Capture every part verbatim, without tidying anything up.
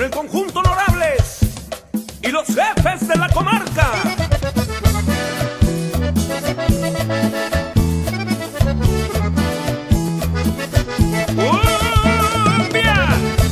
con el conjunto Honorables y los jefes de la comarca. ¡Cumbia!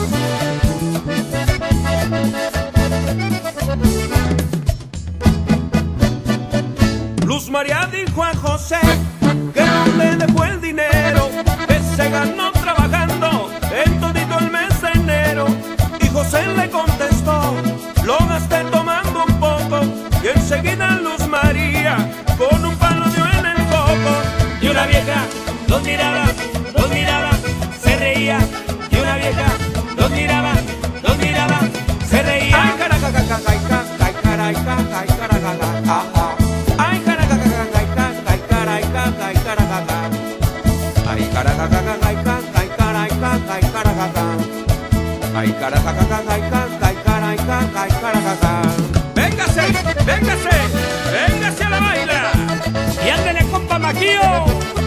Luz María dijo a José que no le dejó el dinero que se ganó trabajando en todito el mes de enero. Y José le contestó: lo gasté tomando un poco. Y enseguida Luz María con un palo dio en el coco. Y una vieja los miraba, los miraba, se reía. Y una vieja los miraba, los miraba, se reía. Ay, caraca, caraca, caraca, caraca, caraca, caraca. Ay, caraca, caraca, caraca, caraca. Ay, caraca, caraca, caraca, caraca. Ay, caraca, caraca, caraca. Véngase, véngase, véngase a la baila. Y ándele, compa Maquillo.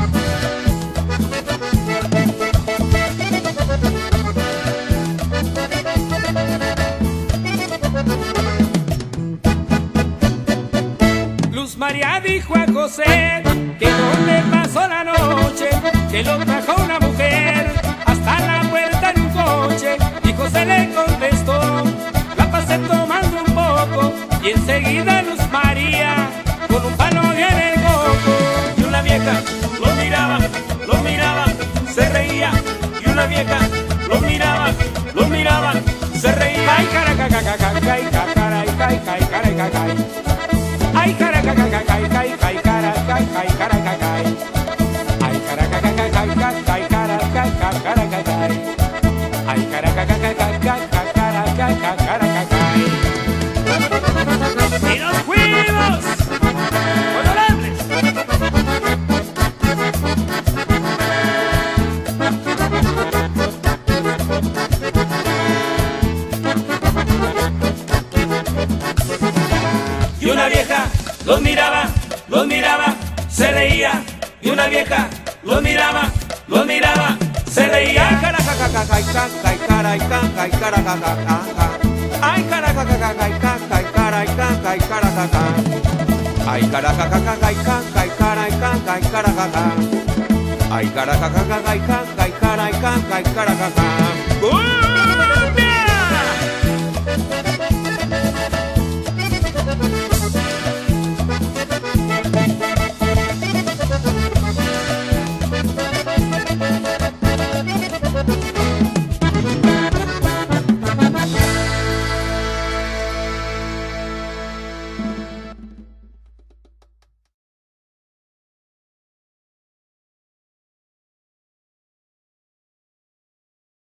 Luz María dijo a José que donde pasó la noche, que lo trajo una mujer hasta la puerta en un coche. Y José le contestó: la pasé tomando un poco. Y enseguida Luz María con un palo dio en el coco. Y una vieja lo miraba, lo miraba, se reía. Y una vieja lo miraba, lo miraba, se reía. Ay, caraca, caraca, caraca, caraca, caraca, caraca. Ay, caraca, caraca, caraca, caraca, caraca. Ay, caraca, caraca, caraca, caraca, caraca. Ay, caraca, caraca, caraca, caraca. Y los juegos Honorables. Y una vieja los miraba, los miraba, se reía. Y una vieja los miraba, los miraba, se reía. Ay, caraca, caraca, caraca, caraca, caraca. Ay, caraca, caraca, caraca, caraca. Ay, caraca, caraca, caraca, caraca. Ay, caraca, caraca, caraca. ¡Cumbia!